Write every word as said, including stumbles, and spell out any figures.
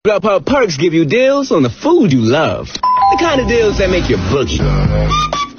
Grubhub Perks give you deals on the food you love. The kind of deals that make your boogie.